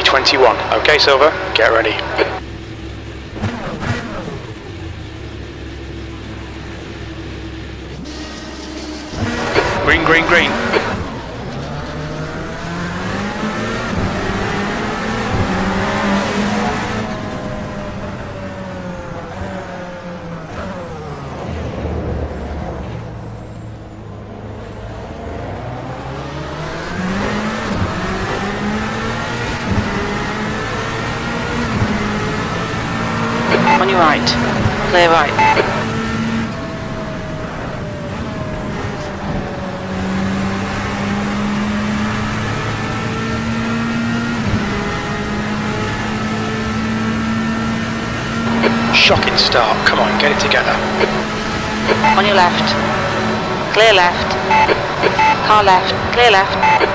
B21. Okay, Silver, get ready. Green, green, green. On your right. Clear right. Shocking start. Come on, get it together. On your left. Clear left. Car left. Clear left.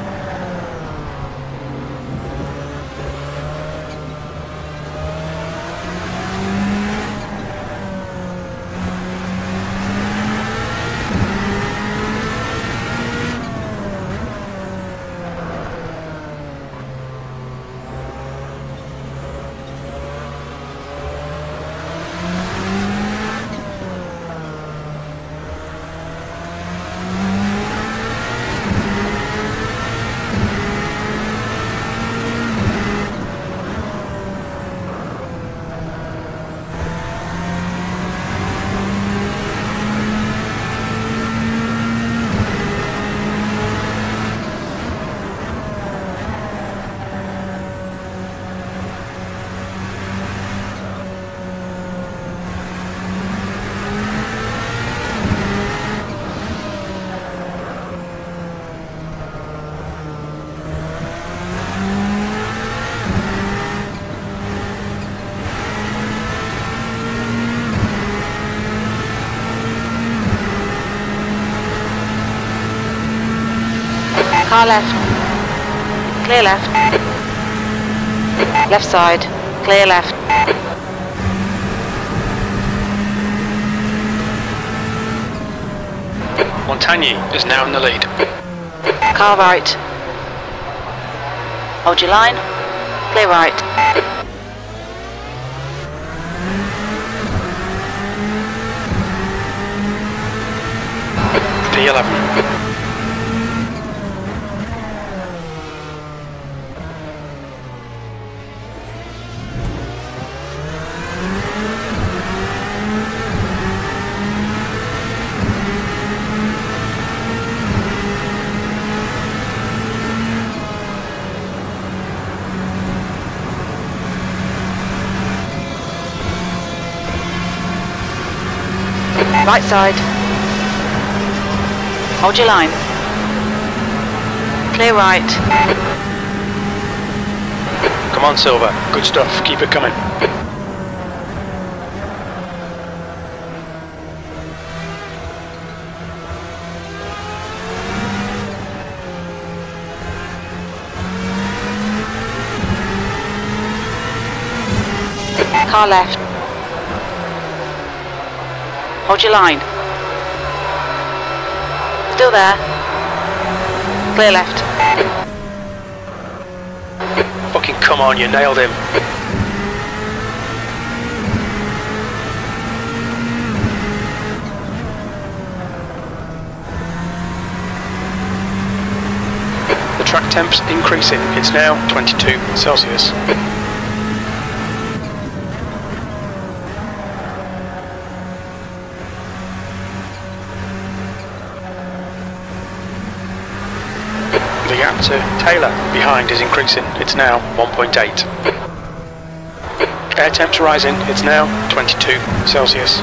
Car left. Clear left. Left side. Clear left. Montagny is now in the lead. Car right. Hold your line. Clear right. P11. Right side. Hold your line. Clear right. Come on, Silver. Good stuff. Keep it coming. Car left. Hold your line. Still there. Clear left. Fucking come on, you nailed him. The track temp's increasing. It's now 22 Celsius. The gap to Taylor behind is increasing. It's now 1.8. Air temp's rising. It's now 22 Celsius.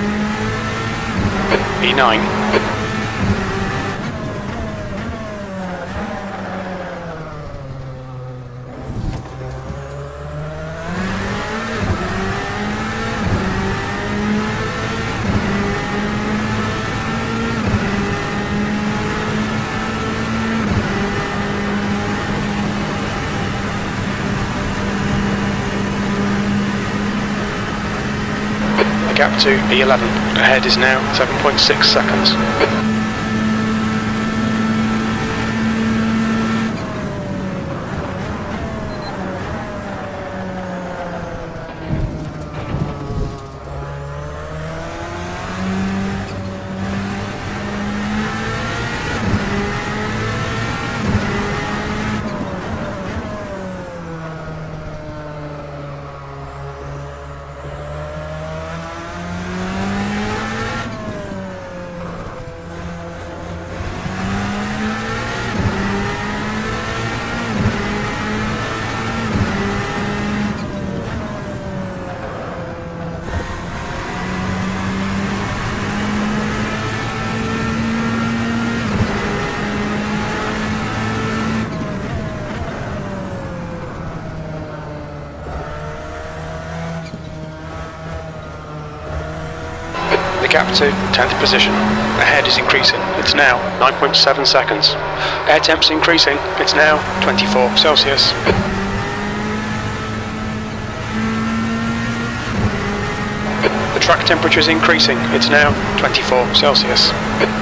E9. gap to E11. Ahead is now 7.6 seconds. The gap to 10th position. Ahead is increasing. It's now 9.7 seconds. Air temp's increasing. It's now 24 Celsius. The track temperature is increasing. It's now 24 Celsius.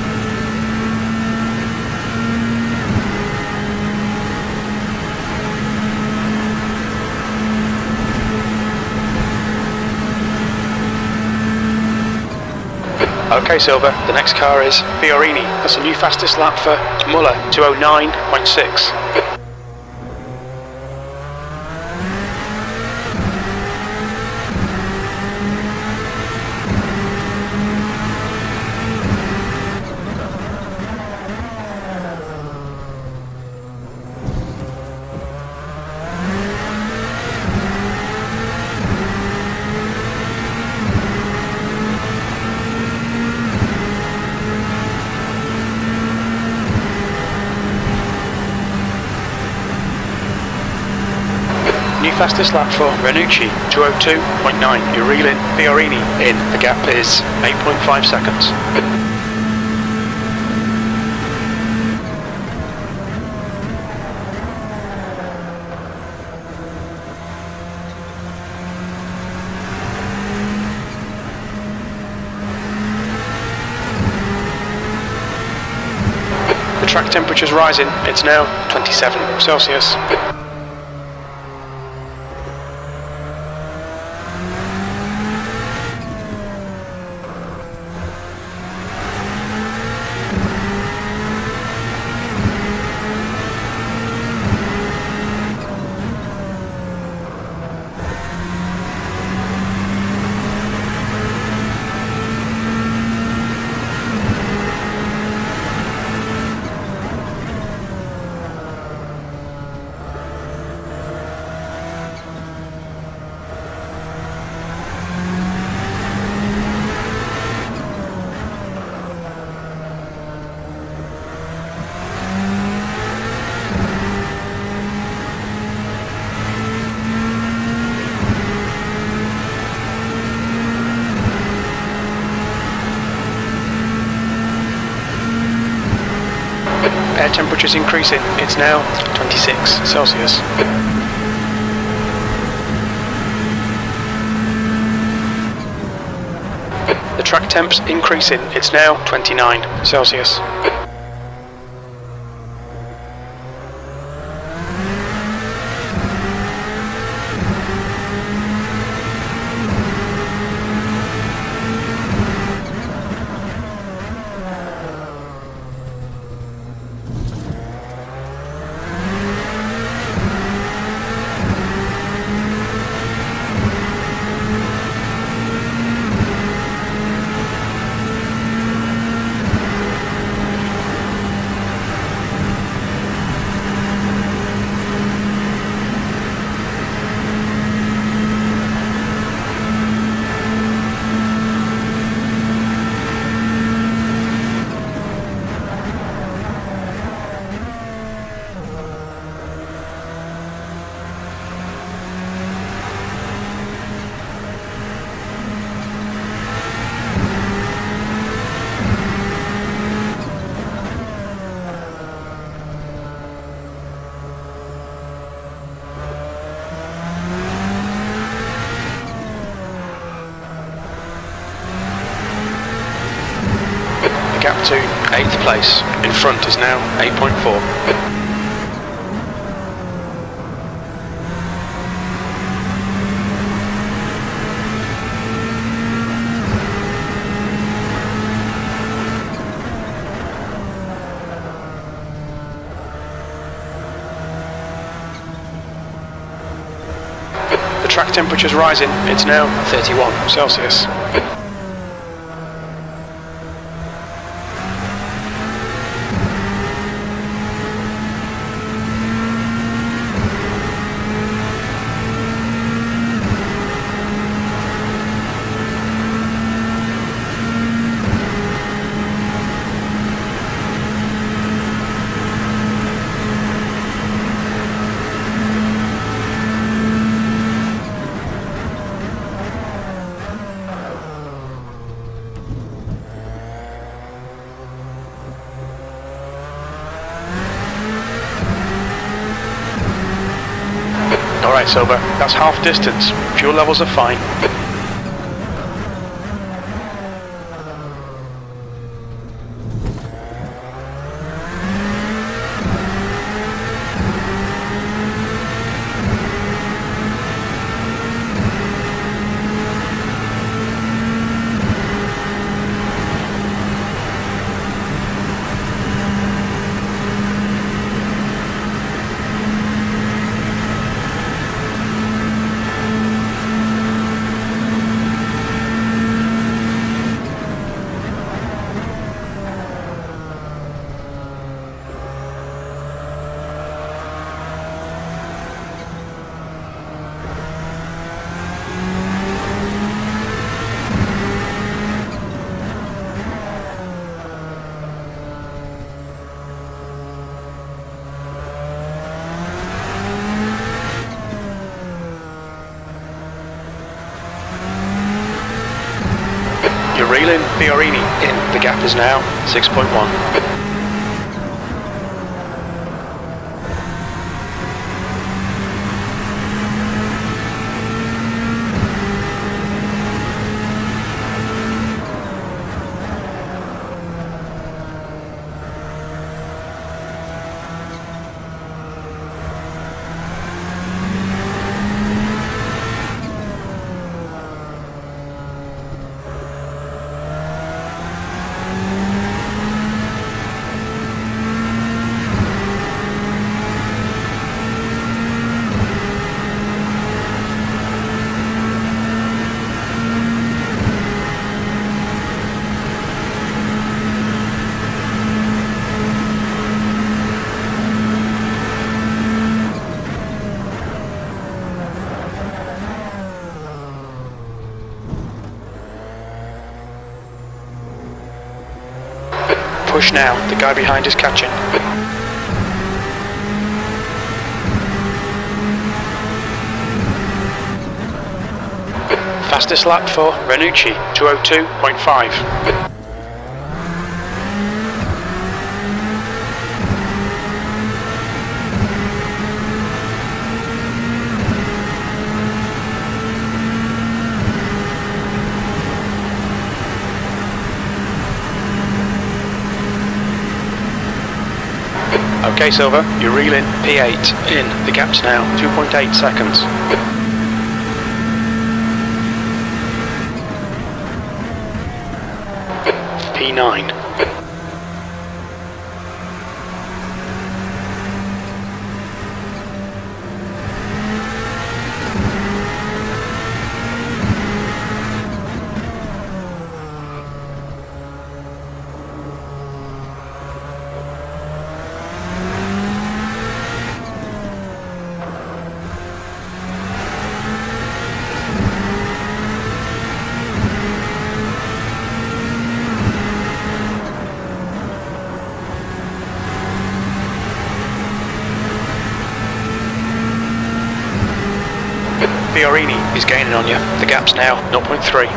Okay, Silver, the next car is Fiorini. That's a new fastest lap for Muller, 209.6. New fastest lap for Ranucci, 202.9. You're reeling Fiorini in. The gap is 8.5 seconds. The track temperature's rising. It's now 27 Celsius. Air temperature's increasing. It's now 26 Celsius. The track temp's increasing. It's now 29 Celsius. to 8th place. In front is now 8.4. The track temperature's rising, it's now 31 Celsius. Alright, Silver, that's half distance. Fuel levels are fine. You're reeling, Fiorini in. The gap is now 6.1. Push now, the guy behind is catching. Fastest lap for Ranucci, 2:02.5. Okay, Silver, you're reeling P8 in. The gap's now 2.8 seconds. P9. Fiorini is gaining on you. The gap's now 0.3.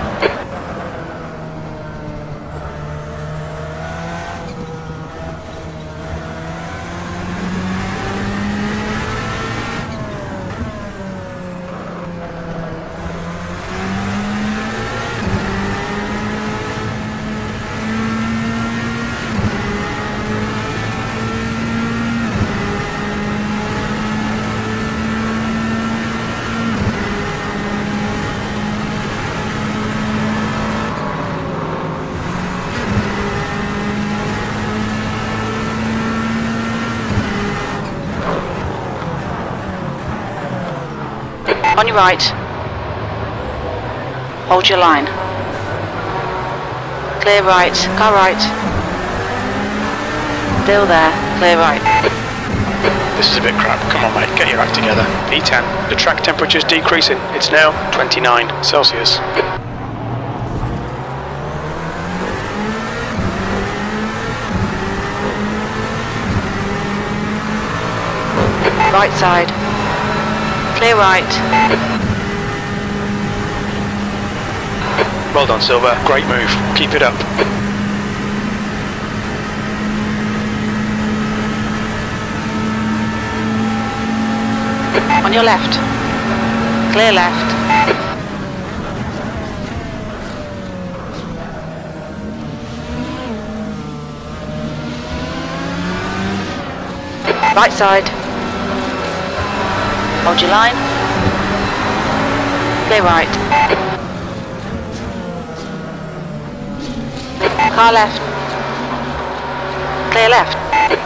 On your right. Hold your line. Clear right. Car right. Still there. Clear right. This is a bit crap. Come on, mate. Get your act together. E10. The track temperature's decreasing. It's now 29 Celsius. Right side. Clear right. Well done, Silver. Great move. Keep it up. On your left. Clear left. Right side. Hold your line. Clear right. Car left. Clear left.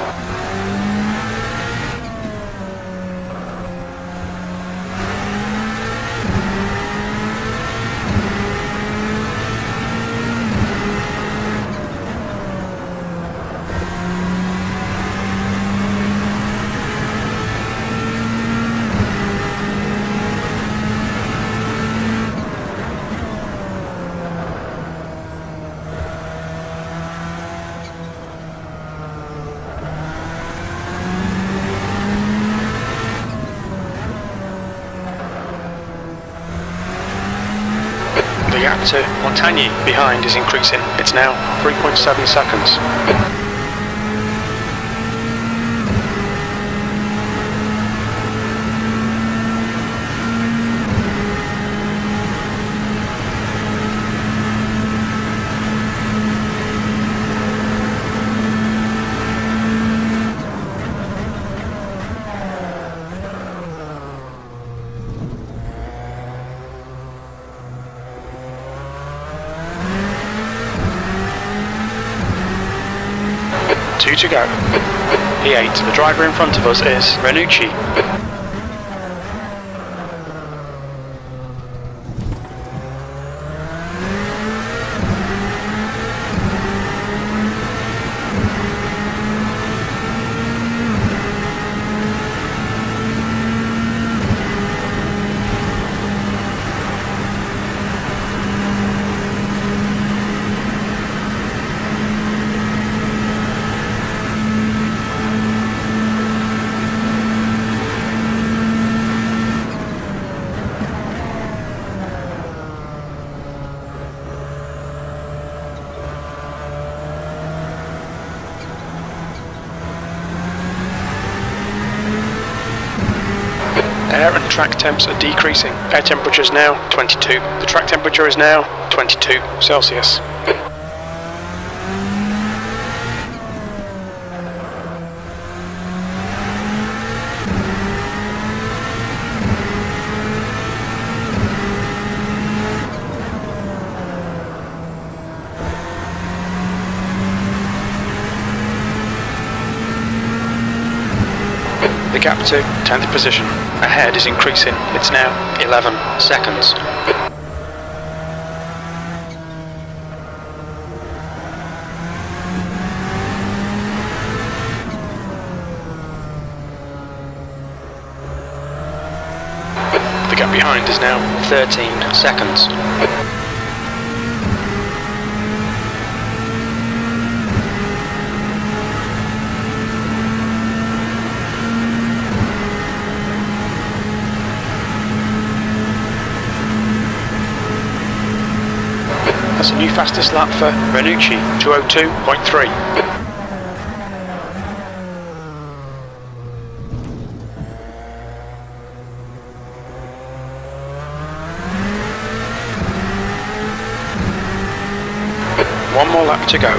The gap to Montagny behind is increasing. It's now 3.7 seconds. Two to go. P8, the driver in front of us is Renucci. Air and track temps are decreasing. Air temperature is now 22. The track temperature is now 22 Celsius. The gap to 10th position. Ahead is increasing. It's now 11 seconds. The gap behind is now 13 seconds. That's a new fastest lap for Renucci, 2:02.3. One more lap to go.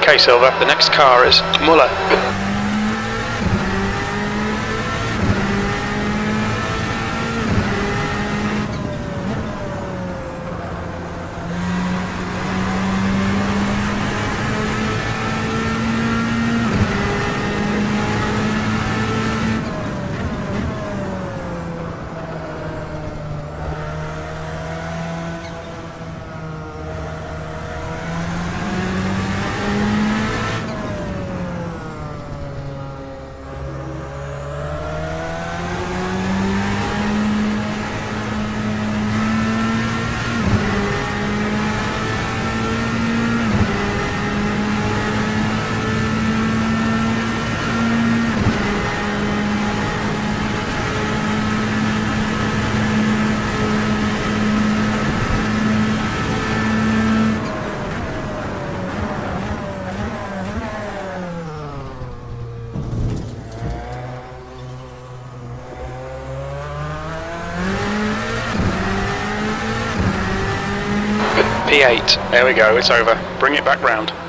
Okay, Silver, the next car is Muller. P8, there we go, it's over. Bring it back round.